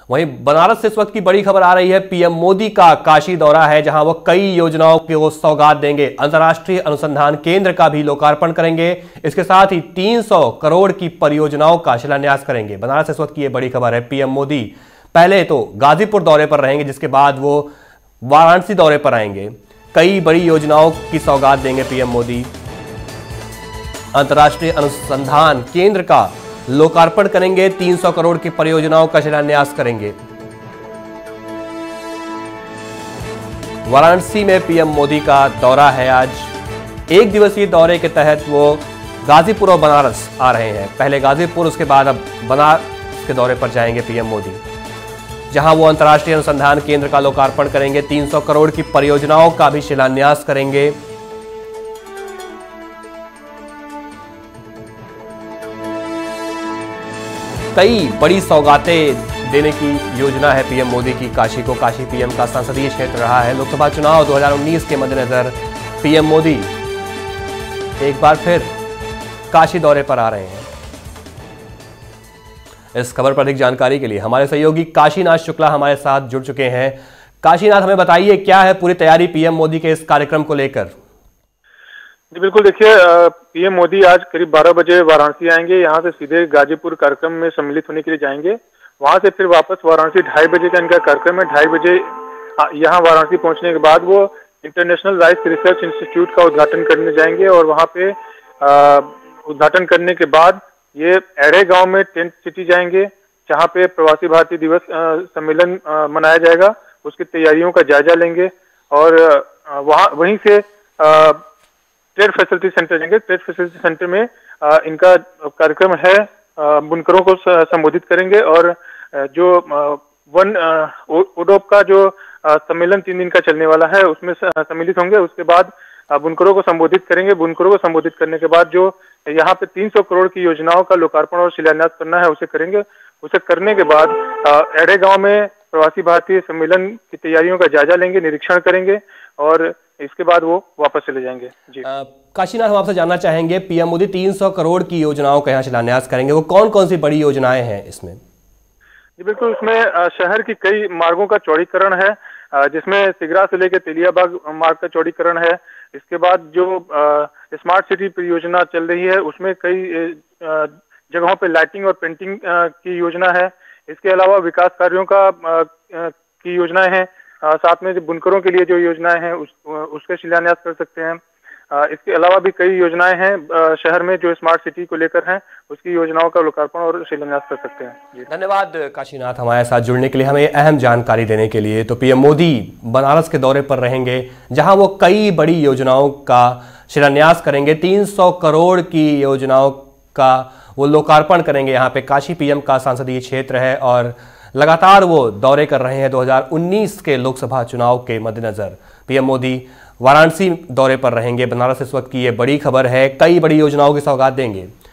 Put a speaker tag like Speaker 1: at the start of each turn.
Speaker 1: वहीं बनारस से इस वक्त की बड़ी खबर आ रही है। पीएम मोदी का काशी दौरा है, जहां वो कई योजनाओं को सौगात देंगे। अंतर्राष्ट्रीय अनुसंधान केंद्र का भी लोकार्पण करेंगे। इसके साथ ही 300 करोड़ की परियोजनाओं का शिलान्यास करेंगे। बनारस से इस वक्त की ये बड़ी खबर है। पीएम मोदी पहले तो गाजीपुर दौरे पर रहेंगे, जिसके बाद वो वाराणसी दौरे पर आएंगे। कई बड़ी योजनाओं की सौगात देंगे पीएम मोदी। अंतर्राष्ट्रीय अनुसंधान केंद्र का लोकार्पण करेंगे, 300 करोड़ की परियोजनाओं का शिलान्यास करेंगे। वाराणसी में पीएम मोदी का दौरा है आज। एक दिवसीय दौरे के तहत वो गाजीपुर और बनारस आ रहे हैं। पहले गाजीपुर, उसके बाद अब बनारस के दौरे पर जाएंगे पीएम मोदी, जहां वो अंतर्राष्ट्रीय अनुसंधान केंद्र का लोकार्पण करेंगे, 300 करोड़ की परियोजनाओं का भी शिलान्यास करेंगे। कई बड़ी सौगातें देने की योजना है पीएम मोदी की काशी को। काशी पीएम का संसदीय क्षेत्र रहा है। लोकसभा चुनाव 2019 के मद्देनजर पीएम मोदी एक बार फिर काशी दौरे पर आ रहे हैं। इस खबर पर अधिक जानकारी के लिए हमारे सहयोगी काशीनाथ शुक्ला हमारे साथ जुड़ चुके हैं। काशीनाथ, हमें बताइए क्या है पूरी तैयारी पीएम मोदी के इस कार्यक्रम को लेकर?
Speaker 2: जी बिल्कुल, देखिए पीएम मोदी आज करीब 12 बजे वाराणसी आएंगे। यहाँ से सीधे गाजीपुर कार्यक्रम में सम्मिलित होने के लिए जाएंगे। वहां से फिर वापस वाराणसी 2:30 बजे का इनका कार्यक्रम है। 2:30 बजे यहाँ वाराणसी पहुंचने के बाद वो इंटरनेशनल राइस रिसर्च इंस्टीट्यूट का उद्घाटन करने जाएंगे और वहां पे उद्घाटन करने के बाद ये एड़े गांव में टेंट सिटी जाएंगे, जहाँ पे प्रवासी भारतीय दिवस सम्मेलन मनाया जाएगा। उसकी तैयारियों का जायजा लेंगे और वहीं से ट्रेड फैसिलिटी सेंटर जाएंगे। ट्रेड फैसिलिटी सेंटर में इनका कार्यक्रम है, बुनकरों को संबोधित करेंगे और जो वन ओडोप का जो सम्मेलन 3 दिन का चलने वाला है उसमें सम्मिलित होंगे। उसके बाद बुनकरों को संबोधित करेंगे। बुनकरों को संबोधित करने के बाद जो यहाँ पे 300 करोड़ की योजनाओं का लोकार्पण और शिलान्यास करना है उसे करेंगे। उसे करने के बाद एड़े गांव में प्रवासी भारतीय सम्मेलन की तैयारियों का जायजा लेंगे, निरीक्षण करेंगे और इसके बाद वो वापस चले जाएंगे। जी
Speaker 1: काशीनाथ, हम आपसे जानना चाहेंगे, पीएम मोदी 300 करोड़ की योजनाओं का यहाँ शिलान्यास करेंगे। वो कौन कौन सी बड़ी योजनाएं हैं इसमें?
Speaker 2: जी बिल्कुल, उसमें शहर की कई मार्गों का चौड़ीकरण है, जिसमें सिगरा से लेकर तेलियाबाग मार्ग का चौड़ीकरण है। इसके बाद जो स्मार्ट सिटी परियोजना चल रही है उसमें कई जगहों पे लाइटिंग और पेंटिंग की योजना है। इसके अलावा विकास कार्यों की योजनाएं हैं। साथ में जो बुनकरों के लिए जो योजनाएं हैं उसके शिलान्यास कर सकते हैं। इसके अलावा भी कई योजनाएं हैं शहर में जो स्मार्ट सिटी को लेकर हैं, उसकी योजनाओं का लोकार्पण और शिलान्यास कर सकते हैं। जी
Speaker 1: धन्यवाद काशीनाथ, हमारे साथ जुड़ने के लिए, हमें अहम जानकारी देने के लिए। तो पीएम मोदी बनारस के दौरे पर रहेंगे, जहां वो कई बड़ी योजनाओं का शिलान्यास करेंगे। 300 करोड़ की योजनाओं का वो लोकार्पण करेंगे। यहाँ पे काशी पीएम का संसदीय क्षेत्र है और लगातार वो दौरे कर रहे हैं 2019 के लोकसभा चुनाव के मद्देनजर। पीएम मोदी वाराणसी दौरे पर रहेंगे। बनारस इस वक्त की ये बड़ी खबर है। कई बड़ी योजनाओं की सौगात देंगे।